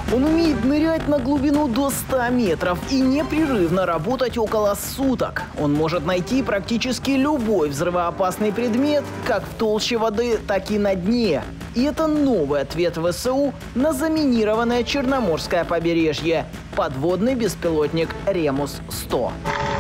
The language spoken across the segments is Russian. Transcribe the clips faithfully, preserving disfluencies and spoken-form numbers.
Он умеет нырять на глубину до ста метров и непрерывно работать около суток. Он может найти практически любой взрывоопасный предмет, как в толще воды, так и на дне. И это новый ответ ВСУ на заминированное Черноморское побережье – подводный беспилотник Ремус сто.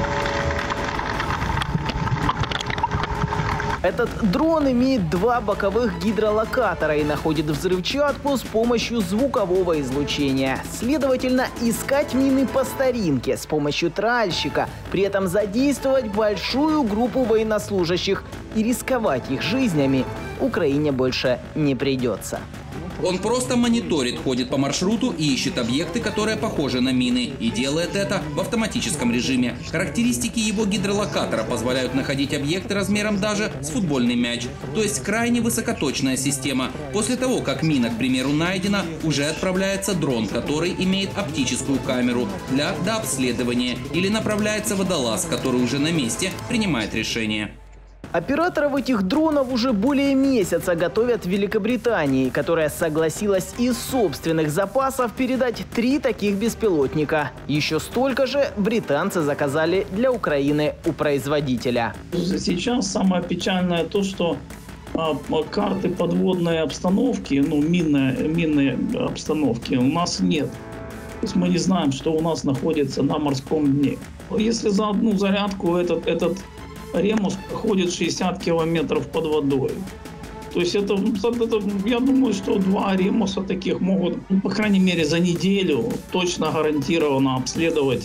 Этот дрон имеет два боковых гидролокатора и находит взрывчатку с помощью звукового излучения. Следовательно, искать мины по старинке с помощью тральщика, при этом задействовать большую группу военнослужащих и рисковать их жизнями Украине больше не придется. Он просто мониторит, ходит по маршруту и ищет объекты, которые похожи на мины. И делает это в автоматическом режиме. Характеристики его гидролокатора позволяют находить объекты размером даже с футбольный мяч. То есть крайне высокоточная система. После того, как мина, к примеру, найдена, уже отправляется дрон, который имеет оптическую камеру для дообследования. Или направляется водолаз, который уже на месте принимает решение. Операторов этих дронов уже более месяца готовят в Великобритании, которая согласилась из собственных запасов передать три таких беспилотника. Еще столько же британцы заказали для Украины у производителя. Сейчас самое печальное то, что а, карты подводной обстановки, ну, минной, минной обстановки у нас нет. То есть мы не знаем, что у нас находится на морском дне. Если за одну зарядку этот, этот Ремус проходит шестьдесят километров под водой. То есть это, это, я думаю, что два Ремуса таких могут, ну, по крайней мере, за неделю точно гарантированно обследовать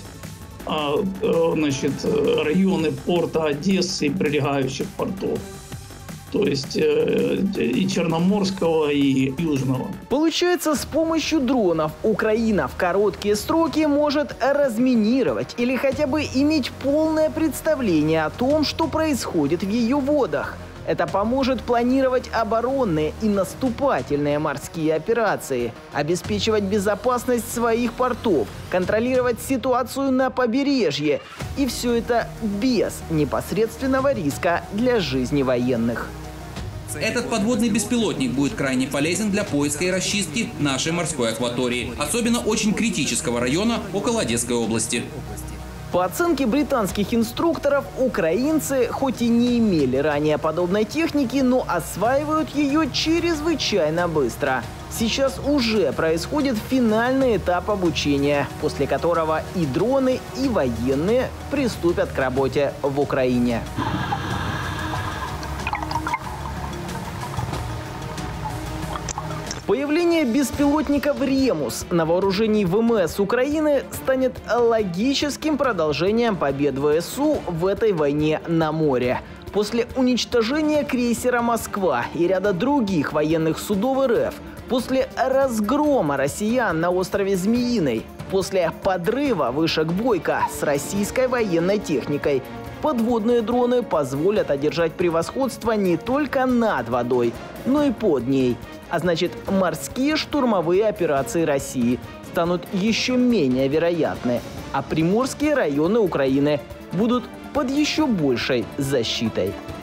а, значит, районы порта Одессы и прилегающих портов. То есть э, и Черноморского, и Южного. Получается, с помощью дронов Украина в короткие сроки может разминировать или хотя бы иметь полное представление о том, что происходит в ее водах. Это поможет планировать оборонные и наступательные морские операции, обеспечивать безопасность своих портов, контролировать ситуацию на побережье. И все это без непосредственного риска для жизни военных. Этот подводный беспилотник будет крайне полезен для поиска и расчистки нашей морской акватории, особенно очень критического района около Одесской области. По оценке британских инструкторов, украинцы хоть и не имели ранее подобной техники, но осваивают ее чрезвычайно быстро. Сейчас уже происходит финальный этап обучения, после которого и дроны, и военные приступят к работе в Украине. Появление беспилотников «Ремус» на вооружении ВМС Украины станет логическим продолжением побед ВСУ в этой войне на море. После уничтожения крейсера «Москва» и ряда других военных судов РФ, после разгрома россиян на острове Змеиный, после подрыва вышек Бойко с российской военной техникой, подводные дроны позволят одержать превосходство не только над водой, но и под ней. А значит, морские штурмовые операции России станут еще менее вероятны, а приморские районы Украины будут под еще большей защитой.